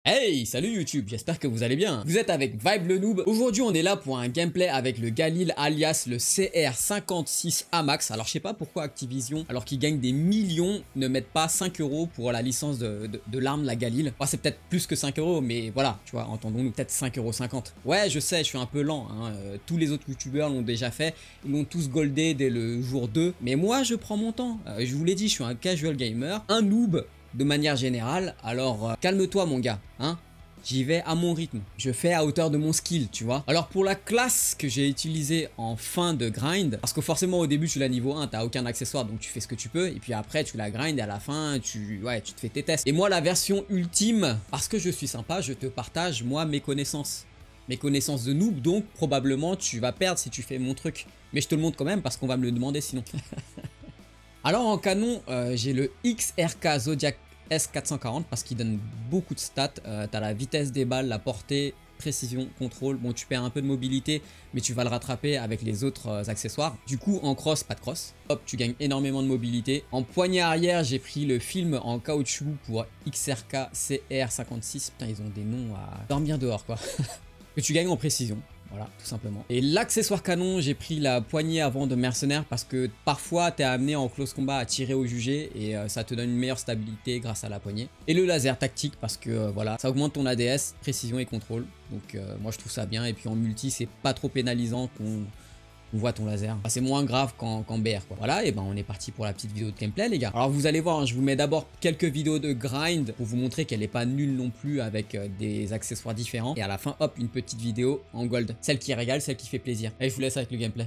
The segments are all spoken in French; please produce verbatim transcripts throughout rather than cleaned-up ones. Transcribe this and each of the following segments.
Hey, salut YouTube, j'espère que vous allez bien. Vous êtes avec Vibe le Noob. Aujourd'hui, on est là pour un gameplay avec le Galil alias le C R cinquante-six Amax. Alors, je sais pas pourquoi Activision, alors qu'ils gagnent des millions, ne mettent pas cinq euros pour la licence de, de, de l'arme, la Galil. Enfin, c'est peut-être plus que cinq euros, mais voilà, tu vois, entendons-nous, peut-être cinq euros cinquante. Ouais, je sais, je suis un peu lent. Hein. Euh, tous les autres youtubeurs l'ont déjà fait. Ils l'ont tous goldé dès le jour deux. Mais moi, je prends mon temps. Euh, je vous l'ai dit, je suis un casual gamer, un noob. De manière générale, alors euh, calme-toi mon gars, hein. J'y vais à mon rythme, je fais à hauteur de mon skill, tu vois. Alors pour la classe que j'ai utilisée en fin de grind, parce que forcément au début tu l'as niveau un, t'as aucun accessoire donc tu fais ce que tu peux, et puis après tu la grind et à la fin tu, ouais, tu te fais tes tests. Et moi la version ultime, parce que je suis sympa, je te partage moi mes connaissances. Mes connaissances de noob, donc probablement tu vas perdre si tu fais mon truc. Mais je te le montre quand même parce qu'on va me le demander sinon. Alors en canon, euh, j'ai le X R K Zodiac S quatre cent quarante parce qu'il donne beaucoup de stats. Euh, T'as la vitesse des balles, la portée, précision, contrôle. Bon, tu perds un peu de mobilité, mais tu vas le rattraper avec les autres euh, accessoires. Du coup, en cross, pas de cross. Hop, tu gagnes énormément de mobilité. En poignée arrière, j'ai pris le film en caoutchouc pour X R K C R cinquante-six. Putain, ils ont des noms à dormir dehors, quoi. Que tu gagnes en précision. Voilà, tout simplement. Et l'accessoire canon, j'ai pris la poignée avant de mercenaire parce que parfois, tu es amené en close combat à tirer au jugé et euh, ça te donne une meilleure stabilité grâce à la poignée. Et le laser tactique parce que euh, voilà, ça augmente ton A D S, précision et contrôle. Donc euh, moi, je trouve ça bien. Et puis en multi, c'est pas trop pénalisant qu'on... on voit ton laser. Enfin, c'est moins grave qu'en qu'en B R quoi. Voilà, et ben on est parti pour la petite vidéo de gameplay les gars. Alors vous allez voir, hein, je vous mets d'abord quelques vidéos de grind pour vous montrer qu'elle n'est pas nulle non plus avec euh, des accessoires différents. Et à la fin, hop, une petite vidéo en gold. Celle qui régale, celle qui fait plaisir. Allez, je vous laisse avec le gameplay.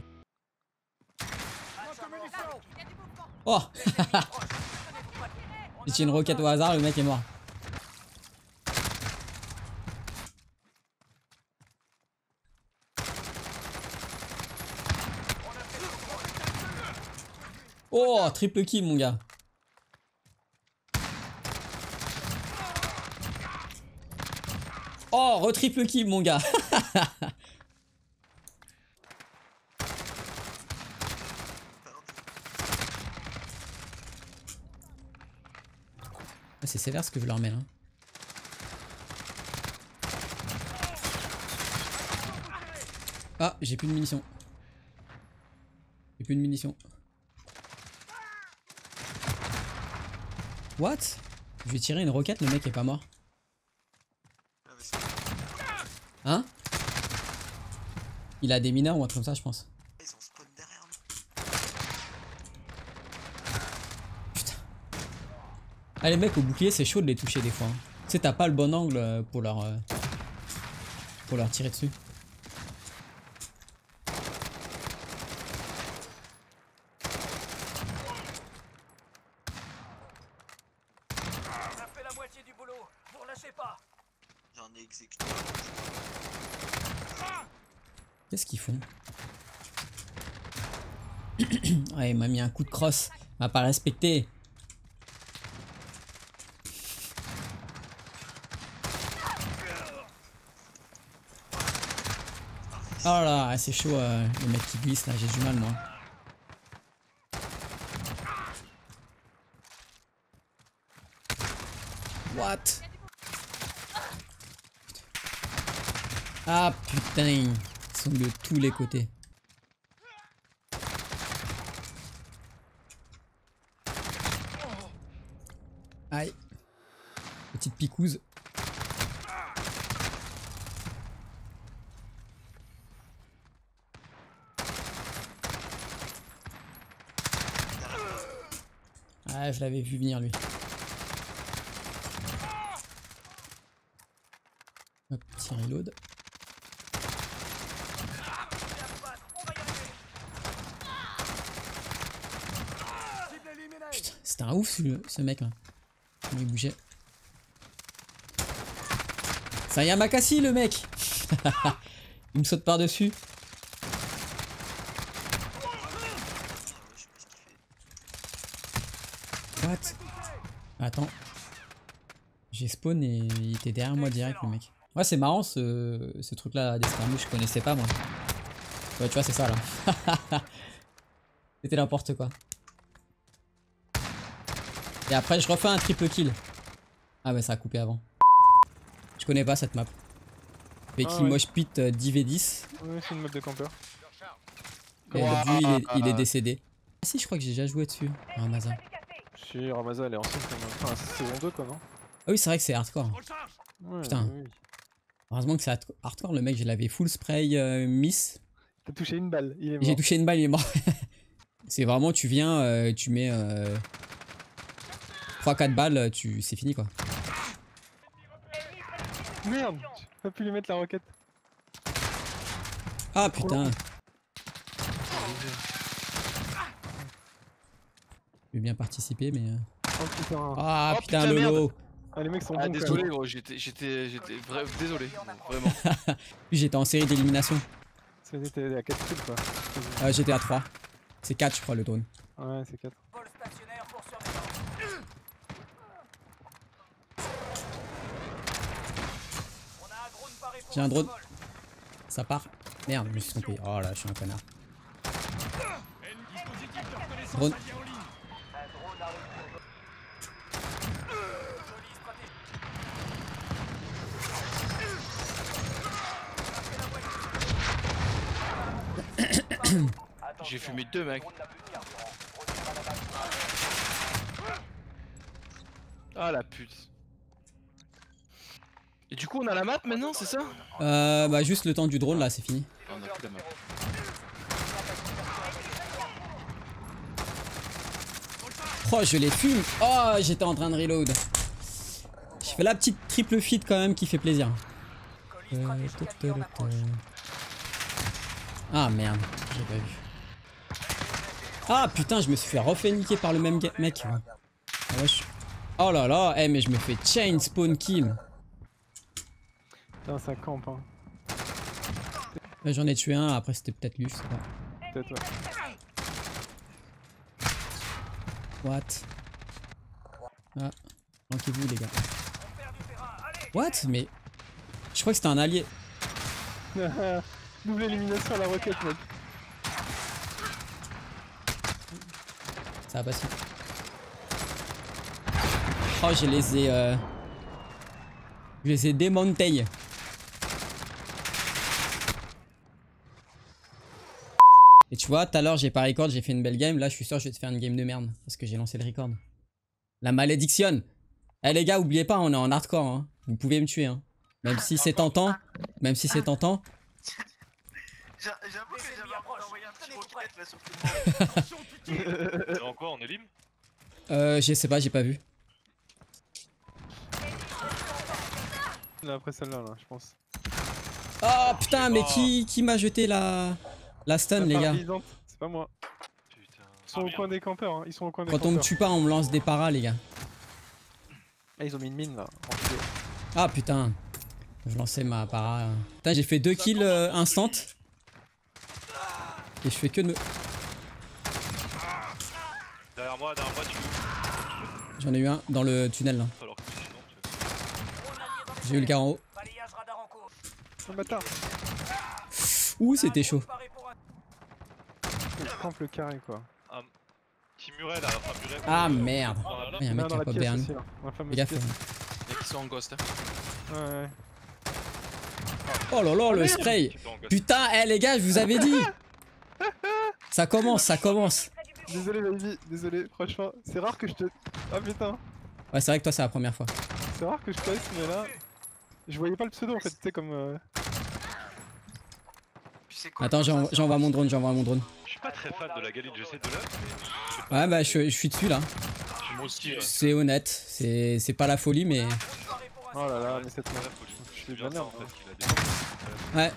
Oh. J'ai tiré une roquette au hasard, le mec est mort. Oh, triple kill mon gars. Oh, re-triple kill mon gars. C'est sévère ce que je leur mets là. Ah, j'ai plus de munitions. J'ai plus de munitions. What? Je vais tirer une roquette, le mec est pas mort. Hein? Il a des mineurs ou un truc comme ça, je pense. Putain. Ah, les mecs au bouclier, c'est chaud de les toucher des fois. Hein. Tu sais, t'as pas le bon angle pour leur, euh, pour leur tirer dessus. J'en ai exécuté. Qu'est-ce qu'ils font? Ouais, il m'a mis un coup de crosse. Il m'a pas respecté. Oh là, c'est chaud, euh, le mec qui glisse là, j'ai du mal moi. What? Ah putain, ils sont de tous les côtés. Aïe. Petite picouse. Ah, je l'avais vu venir lui. Hop, petit reload. Putain, c'était un ouf ce, ce mec là. Comment il bougeait. C'est un Yamakasi le mec. Il me saute par dessus. What? Attends. J'ai spawn et il était derrière moi direct le mec. Ouais, c'est marrant ce, ce truc là d'escarmouche, je connaissais pas moi. Ouais, tu vois, c'est ça là. C'était n'importe quoi. Et après, je refais un triple kill. Ah ouais, ça a coupé avant. Je connais pas cette map. Avec Ah qui ouais. mosh pit euh, dix v dix. Ouais, c'est une map de campeur. Et Wow. lui, il est, il est décédé. Ah si, je crois que j'ai déjà joué dessus. Ramazan. Si, Ramazan elle est ancienne quand même. Enfin, c'est saison deux quoi, non? Ah oui, c'est vrai que c'est hardcore. Ouais, Putain. oui. Heureusement que c'est hard- hardcore. Le mec, je l'avais full spray euh, miss. T'as touché une balle, il est mort. J'ai touché une balle, il est mort. C'est vraiment, tu viens, euh, tu mets euh, trois quatre balles, tu... c'est fini quoi. Merde, j'ai pas pu lui mettre la roquette. Ah putain. Je vais bien participer, mais. euh, Oh putain. Ah Oh, putain, putain, Lolo. Ah, les mecs sont Ah bons désolé quand gros, j'étais j'étais j'étais vra- désolé, vraiment. Puis j'étais en série d'élimination. même. C'était à quatre kills quoi. Euh, j'étais à trois. C'est quatre, je crois, le drone. Ouais, c'est quatre. J'ai un drone. Ça part. Merde, je me suis trompé. Oh là, je suis un connard. Drone. J'ai fumé deux mecs. Ah la pute. Et du coup on a la map maintenant, c'est ça? Euh, bah, juste le temps du drone là, c'est fini. Ah, on a plus la map. Oh, je les fume. Oh, j'étais en train de reload. Je fais la petite triple feed quand même qui fait plaisir. Euh, ta, ta, ta, ta. Ah merde, j'ai pas vu. Ah putain, je me suis fait refait niquer par le même ga- mec. Ah, ouais, je... Oh là là, eh, mais je me fais chain spawn kill. Putain, ça campe hein. Là, j'en ai tué un, après c'était peut-être lui, je sais pas. Peut-être ouais. What? Ah, manquez-vous les gars. What? Mais... Je crois que c'était un allié. Double élimination à la roquette mec. Ça va passer. Oh, je les ai... Euh... Je les ai démontés. Et tu vois, tout à l'heure j'ai pas record, j'ai fait une belle game. Là, je suis sûr que je vais te faire une game de merde. Parce que j'ai lancé le record. La malédiction. Eh les gars, oubliez pas, on est en hardcore. Hein. Vous pouvez me tuer. Hein. Même si c'est tentant. Même si c'est tentant. J'avoue que j'avais envoyé un petit roquette là sur tout le monde. C'est en quoi, on est lim? Euh, je sais pas, j'ai pas vu. Là, après celle-là, là, je pense. Oh putain, mais qui, qui m'a jeté la, la stun, La les gars? paralysante, c'est pas moi. Putain. Ils sont au coin des campeurs, hein. Ils sont au coin des Quand on me campeurs. tue pas, on me lance des paras, les gars. Ah, ils ont mis une mine là. Enculé. Ah putain. Je lançais ma para. Putain, j'ai fait deux kills euh, instant. Et je fais que de me... Derrière moi, derrière moi, tu J'en ai eu un dans le tunnel là. alors que sinon, tu... J'ai eu le gars en haut. Oh bâtard. Ouh, c'était chaud. Il campe le carré quoi. Petit muret là, enfin muret. Ah merde. Voilà. Il y a un mec qui dans a la pop pièce derrière aussi nous. là. Dans la fameuse Fais gaffe. pièce. Il y a qui sont en ghost. Hein. Ouais, ouais. Oh là là, le spray. Qui sont en gosse. Putain, eh les gars, je vous avais dit. Ça commence, ça commence. Désolé baby, désolé, franchement, c'est rare que je te... Ah putain, Ouais, c'est vrai que toi, c'est la première fois. c'est rare que je teste, mais là... Je voyais pas le pseudo en fait, tu sais comme... Euh... Tu sais quoi, Attends, comme ça, j'en- c'est j'envoie un- mon drone, j'envoie mon drone. Je suis pas très fan de la galide, j'essaie de l'œuf, mais je sais pas. Ouais, bah, je, je suis dessus là. Je suis moi aussi, ouais. C'est honnête. C'est c'est pas la folie, mais. Oh là là, mais cette Ouais, merde. faut lui- Je suis c'est de la bien ça, merde. en hein. fait, qu'il a des- Ouais.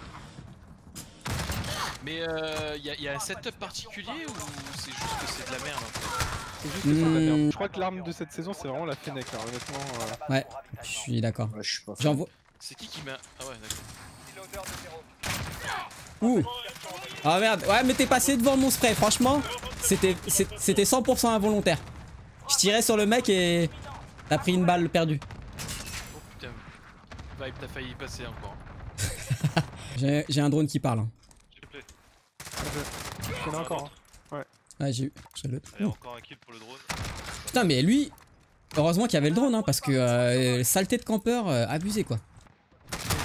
Mais euh, y, a- y a un setup particulier ou c'est juste que c'est de la merde en fait? C'est juste que c'est de la merde. Hmm. Je crois que l'arme de cette saison c'est vraiment la Fennec, hein, honnêtement. Euh... Ouais, je suis d'accord. Ouais, je suis pas fan. J'envoie. C'est qui qui met... Ah ouais d'accord. Ouh. Ah merde. Ouais, mais t'es passé devant mon spray, franchement. C'était c'est- c'était cent pour cent involontaire. Je tirais sur le mec et. T'as pris une balle perdue. Oh putain. Vibe, t'as failli y passer encore. J'ai j'ai un drone qui parle. hein. S'il te plaît. Il y en a encore. Hein. Ouais, j'ai eu. J'ai l'autre. Allez, Ouh. encore un kill pour le drone. Putain, mais lui. Heureusement qu'il y avait le drone, hein, parce que euh, saleté de campeur, euh, abusé quoi.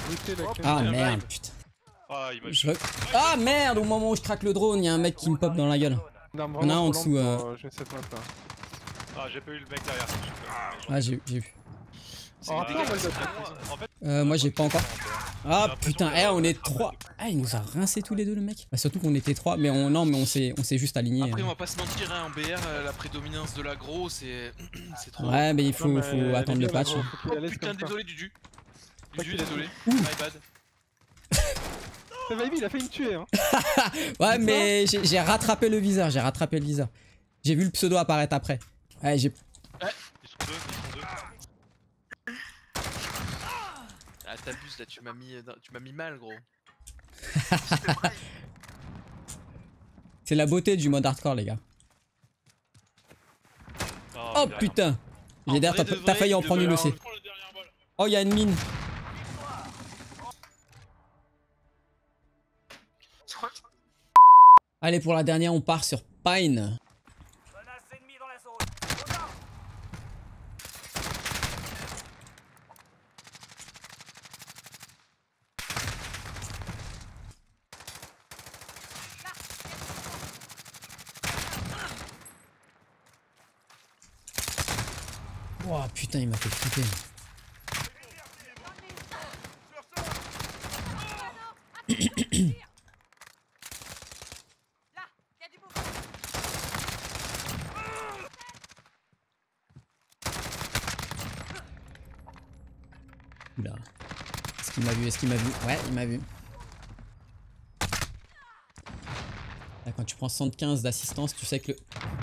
buté la clé. Ah merde, putain. Ah, il m'a Je... Ah merde, au moment où je craque le drone, il y a un mec qui me pop dans la gueule. Une arme On a un en vraiment dessous, trop euh. lente pour, euh, jouer cette map là. Ah, j'ai pas eu le mec derrière. Ah, j'ai j'ai vu. C'est Oh, des attends, dégâts. moi, je- En fait, Euh, moi j'ai pas encore. Ah J'ai putain, eh, l'impression on que- est trois. Ah, il nous a rincé tous les deux, le mec. Bah, surtout qu'on était trois, mais on non, mais on s'est on s'est juste alignés. Après, on va pas se mentir, hein, en B R, euh, la prédominance de l'aggro, c'est c'est trop. Ouais, mais il faut, Non, mais faut elle est attendre le bien, la patch. gros, faut qu'il Oh la laisse putain, comme ça. désolé, Dudu. Pas Dudu, qu'il- désolé. My bad. Eh, Vibe, il a failli me tuer hein. Ouais, mais j'ai j'ai rattrapé le viseur, j'ai rattrapé le viseur. J'ai vu le pseudo apparaître après. Ouais, j'ai. Ils sont deux, ils sont deux. Ah, t'abuses là, tu m'as mis, tu m'as mis mal, gros. C'est la beauté du mode hardcore, les gars. Ah, Oh derrière. putain! En J'ai d'ailleurs, vrai t'as de t'as vrai, failli en il prendre une devrait aussi. Oh, il y a une mine. Allez, pour la dernière, on part sur Pine. Oh putain, il m'a fait flipper. Oula. Est-ce qu'il m'a vu? Est-ce qu'il m'a vu? Ouais, il m'a vu. Là, quand tu prends soixante-quinze d'assistance, tu sais que le...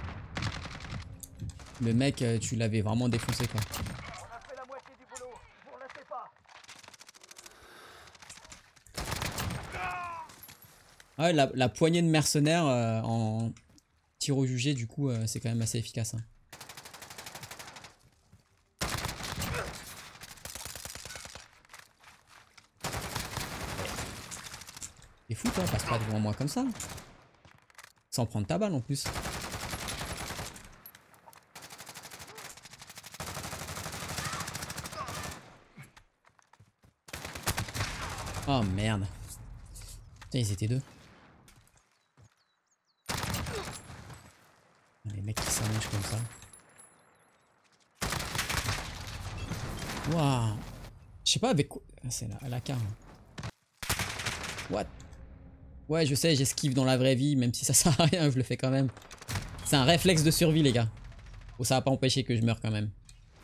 Le mec, euh, tu l'avais vraiment défoncé, quoi. Ouais, la, la poignée de mercenaires euh, en tir au jugé, du coup, euh, c'est quand même assez efficace. Hein. T'es fou, toi, passe pas devant moi comme ça. Sans prendre ta balle en plus. Oh merde. Putain, ils étaient deux. Les mecs qui s'allongent comme ça. Waouh. Je sais pas avec quoi. C'est la, la carte. What? Ouais, je sais, j'esquive dans la vraie vie, même si ça sert à rien, je le fais quand même. C'est un réflexe de survie, les gars. Bon, ça va pas empêcher que je meure quand même.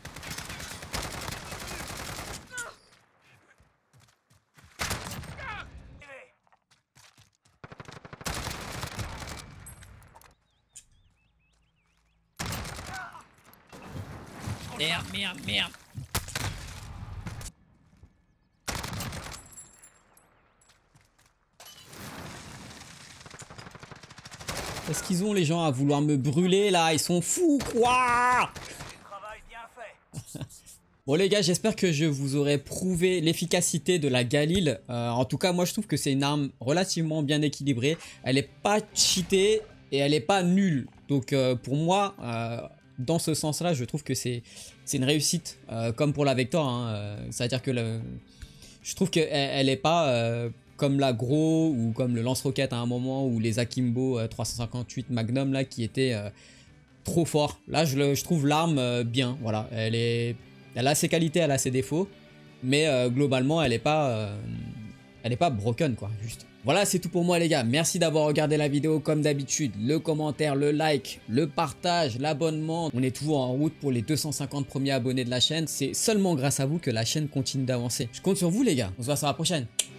Merde, merde, merde. Est-ce qu'ils ont les gens à vouloir me brûler là? Ils sont fous quoi? Bon les gars, j'espère que je vous aurai prouvé l'efficacité de la Galil. Euh, en tout cas, moi je trouve que c'est une arme relativement bien équilibrée. Elle est pas cheatée et elle est pas nulle. Donc euh, pour moi, euh, dans ce sens-là, je trouve que c'est c'est une réussite. Euh, comme pour la Vector, hein, euh, c'est-à-dire que le, je trouve qu'elle elle est pas euh, comme la Gros ou comme le lance-roquette à un moment, ou les Akimbo euh, trois cent cinquante-huit Magnum là qui étaient euh, trop forts. Là, je, le, je trouve l'arme euh, bien. Voilà, elle est Elle a ses qualités, elle a ses défauts, mais euh, globalement, elle est pas, euh, elle est pas broken quoi, juste. Voilà, c'est tout pour moi les gars. Merci d'avoir regardé la vidéo comme d'habitude. Le commentaire, le like, le partage, l'abonnement. On est toujours en route pour les deux cent cinquante premiers abonnés de la chaîne. C'est seulement grâce à vous que la chaîne continue d'avancer. Je compte sur vous les gars. On se voit sur la prochaine.